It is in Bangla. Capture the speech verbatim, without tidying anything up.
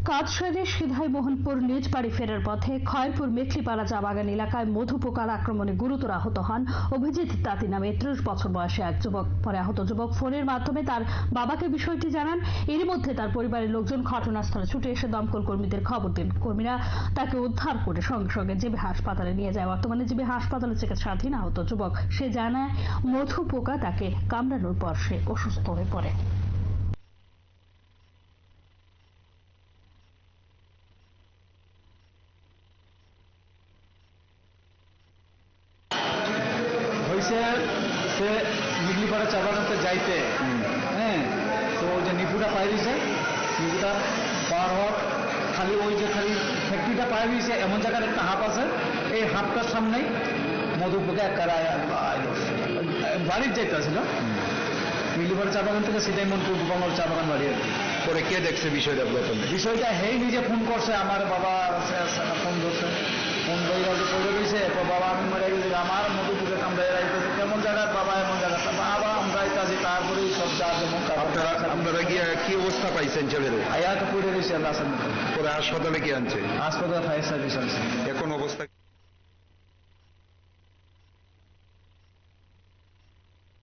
কাজ সেরে সিধাই মোহনপুর নিজ বাড়ি ফেরার পথে খয়রপুর মেখলিপাড়া চা বাগান এলাকায় মধু পোকার আক্রমণে গুরুতর আহত হন অভিজিৎ তাঁতি নামে ত্রিশ বছর বয়সী এক যুবক। পরে আহত যুবক ফোনের মাধ্যমে তার বাবাকে বিষয়টি জানান। এর মধ্যে তার পরিবারের লোকজন ঘটনাস্থলে ছুটে এসে দমকল কর্মীদের খবর দেন। কর্মীরা তাকে উদ্ধার করে সঙ্গে সঙ্গে জিবি হাসপাতালে নিয়ে যায়। বর্তমানে জিবি হাসপাতালে চিকিৎসাধীন আহত যুবক। সে জানায় মধু পোকা তাকে কামড়ানোর পর সে অসুস্থ হয়ে পড়ে। সে মিগলিপাড়া চা বাগানতে যাইতে হ্যাঁ তো ওই যে নিপুটা পাই দিয়েছে, নিপুটা পার হওয়ার খালি ওই যে খালি ফ্যাক্টরিটা পাই দিয়েছে এমন জায়গার একটা হাট আছে, এই হাটটার সামনেই মধু পোকা এক বাড়ির যাইতেছিল মিগলিপাড়া চা বাগান থেকে সেটাই মনপুর গোপালগঞ্জ চা বাগান বাড়ি। পরে কে দেখছে বিষয়টা? বিষয়টা হেই নিজে ফোন করছে, আমার বাবা ফোন ধরছে, ফোন ধরে পড়ে রয়েছে। বাবা আমি মারা গেছি, আমার মধু পোকা কামড়াই রাখতেছে, কেমন জায়গায় বাবা এমন জায়গা বাবা আমরা কাছে তারপরেই সব যা যেমন আপনারা আপনারা গিয়ে কি অবস্থা পাইছেন ছেলের? আয়া তো পড়ে রয়েছে আল্লাহ। পরে হাসপাতালে কি আনছে? হাসপাতালে ফায়ার সার্ভিস আছে এখন অবস্থা